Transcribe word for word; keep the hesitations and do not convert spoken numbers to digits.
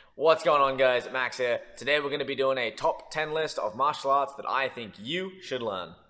What's going on, guys? Max here. Today we're going to be doing a top ten list of martial arts that I think you should learn.